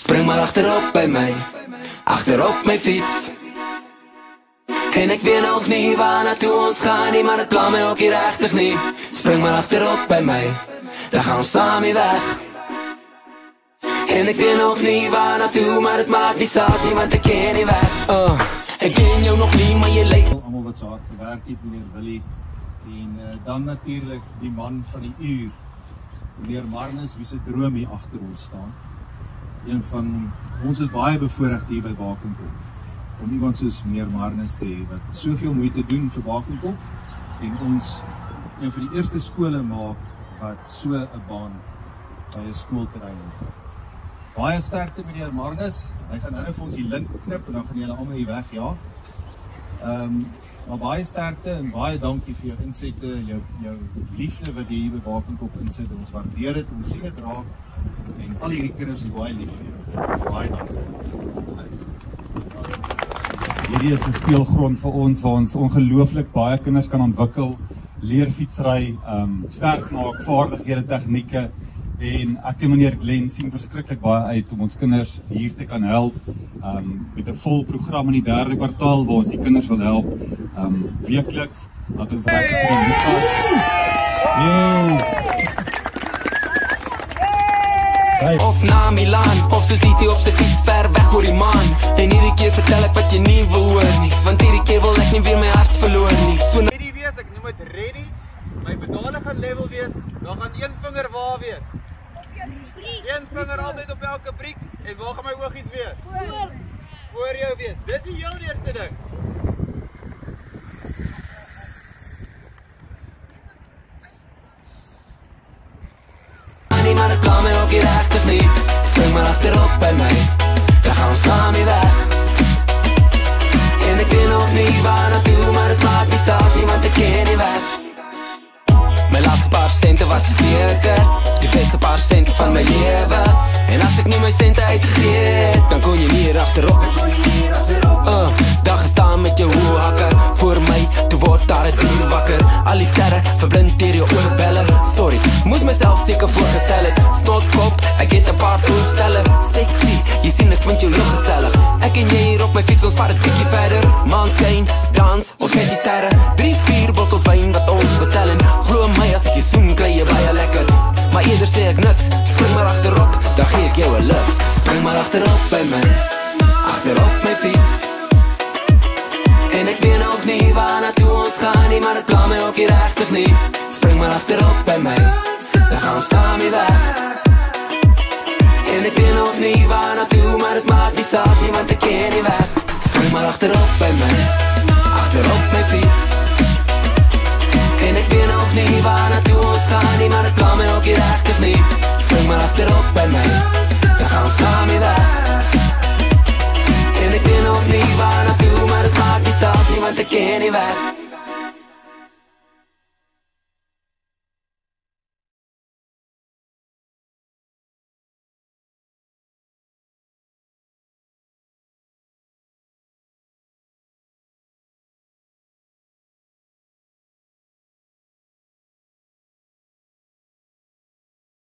Spring maar achterop bij mij, achterop mijn fiets. En ik weet nog niet waar naartoe ons gaan, nie, maar het plan mij ook hier rechtig niet. Spring maar achterop bij mij, dan gaan we samen hier weg. En ik weet nog niet waar naartoe, maar het maakt niet saak nie, want ik ken nie weg. Ik ken jou nog niet, maar je lijkt... Allemaal wat so hard gewerk het, meneer Willie. En dan natuurlijk die man van die uur, meneer Marnus, wie sy droom hier achter ons staan. Een van ons is baie bevoorrecht hier by Bakenkop, om iemand soos meneer Marnus te hê, wat soveel moeite doen vir Bakenkop, en ons een van die eerste skole maak, wat so 'n baan by 'n skoolterrein het. Baie sterkte meneer Marnus, hy gaan nou vir ons die lint knip, en dan gaan julle almal hier wegjaag. Maar baie sterkte en baie dankie vir jou insette, jou liefde wat jy hier by Bakenkop insit. Ons waardeer dit, ons sien dit raak en al hierdie kinders is baie lief vir jou. Baie dankie. Hierdie is 'n speelgrond vir ons waar ons ongelooflik baie kinders kan ontwikkel, leer fietsry, sterk maak, vaardighede, tegnieke. En ek en meneer Glenn sien verskriklik baie uit om ons kinders hier te kan help met 'n vol program in die 3de kwartaal waar ons die kinders wil help weekliks dat ons reg is vir die week. Of na Milaan, of so ziet hy op sy fiets ver weg oor die maan. En hierdie keer vertel ek wat jy nie wil hoor nie, want hierdie keer wil ek nie weer my hart verloor nie. So ready wees, ek noem het ready. My pedale gaan level wees, dan gaan een vinger waar wees. Een vinger altyd op elke briek, en waar gaan my oogies wees? Voor jou wees, dis die heel eerste ding. Maar het plan mij ook hier rechtig niet. Spring maar achterop bij mij, dan gaan we samen hier weg. En ik weet nog niet waar naartoe, maar het maakt niet saak nie, want ik ken nie weg. Mijn laatste paar centen was verzekerd, de beste paar centen van mijn leven. En als ik nu mijn centen uitgegeven, dan kon je niet hier achterop. Dan gestaan met je hoehakker, voor mij, toen wordt daar het dier wakker. Al die sterren, verblind hier je oorbellen. Sorry, moest mezelf zeker voorgestellen. Snotkop, ik heb een paar voorstellen. Sexy, je ziet ik vind je heel gezellig. Ik en jij hier op mijn fiets, ons vaart het tikje verder. Maanschijn, dans, ons met die sterren. 3-4 bottels wijn wat ons bestellen. Geloof mij, als ik je zoen, krijg je bij je lekker. Maar eerder zeg ik niks, spring maar achterop, dan geef ik jou een lucht. Spring maar achterop bij mij, achterop mijn fiets. En ik weet nog niet waar naartoe ons gaan, nie, maar het plan mij ook hier rechtig niet. Spring maar achterop bij mij, dan gaan we samen hier weg. En ik weet nog niet waar naartoe, maar het maakt niet saak nie, want ik ken nie weg. Spring maar achterop bij mij, achterop mijn fiets. En ik weet nog niet waar naartoe ons gaan, nie, maar het plan mij ook hier rechtig niet. Spring maar achterop bij mij, dan gaan we samen hier weg. En ik weet nog niet waar naartoe, maar het maakt niet saak nie, want ik ken nie weg.